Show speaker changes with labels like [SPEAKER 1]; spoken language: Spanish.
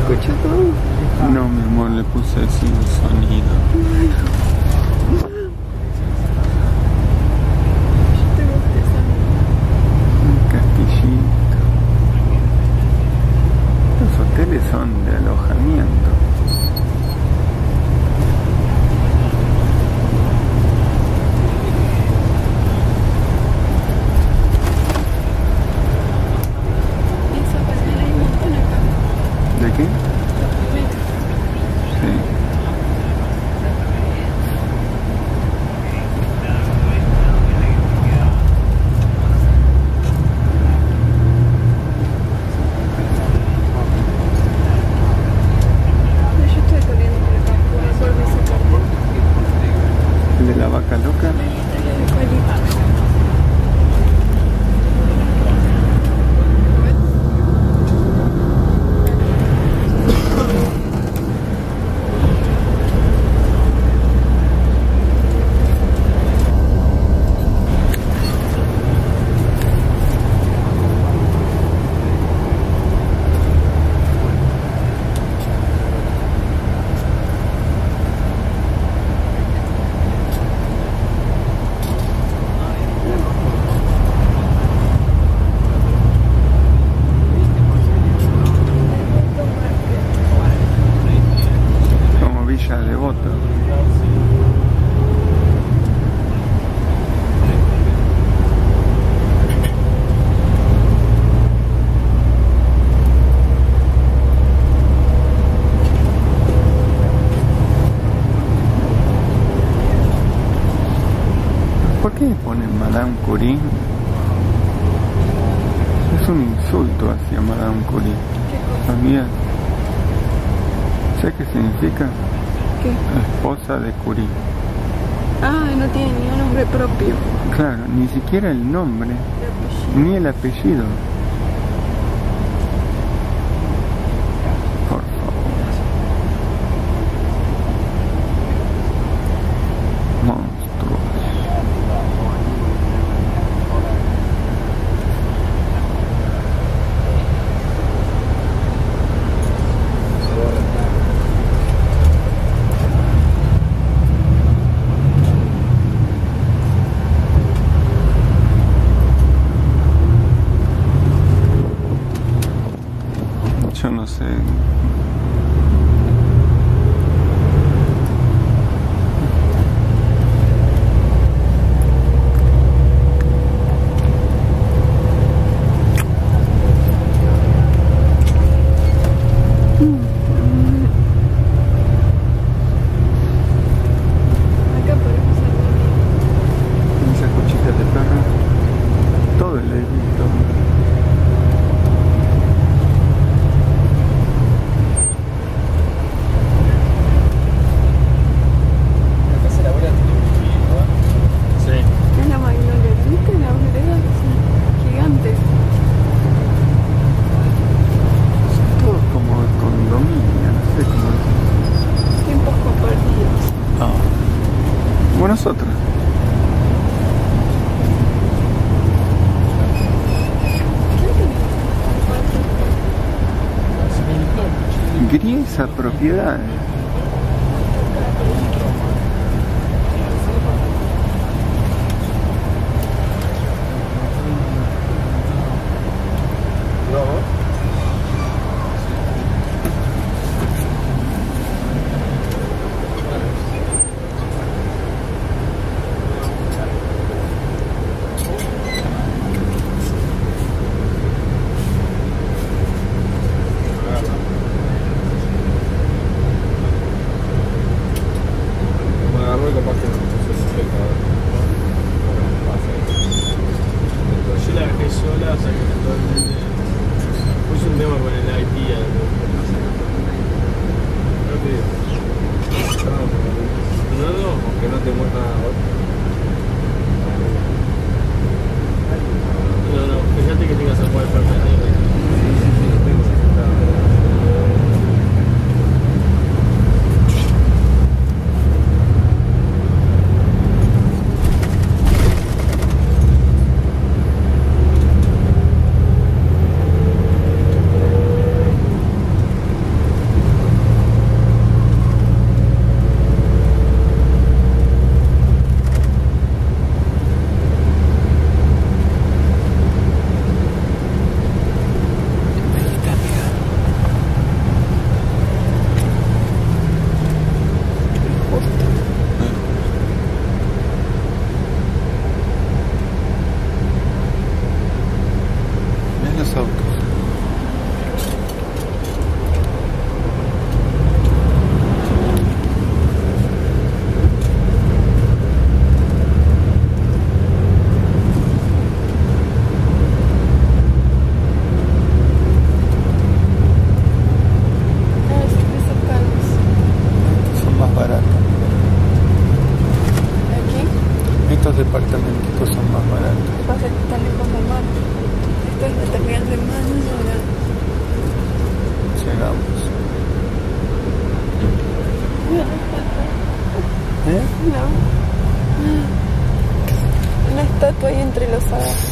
[SPEAKER 1] escucho todo.
[SPEAKER 2] No, mi amor, le puse así un sonido. Un castillito. Los hoteles son de alojamiento. ¿De qué? Sí.
[SPEAKER 1] Yo estoy corriendo por acá, por esa parte.
[SPEAKER 2] ¿El de la vaca loca? Como Villa Devoto. ¿Por qué ponen Madame Curie? Es un insulto hacia Madame Curie. ¿Sabías? ¿Sabes qué significa?
[SPEAKER 1] ¿Qué?
[SPEAKER 2] Esposa de Curie.
[SPEAKER 1] Ah, no tiene ni un nombre propio.
[SPEAKER 2] Claro, ni siquiera el nombre, ni el apellido. Por favor. Monstruos. Yo no sé.
[SPEAKER 1] Acá podemos hacer.
[SPEAKER 2] Esas cuchitas de perro. Todo el edito.
[SPEAKER 1] Es la magnolia, ¿viste? Las veredas son gigantes.
[SPEAKER 2] Todo como el condominio, no sé cómo decir.
[SPEAKER 1] Tiempos compartidos.
[SPEAKER 2] Ah. Como nosotros. Griesa propiedad.
[SPEAKER 1] estatua ahí entrelazada.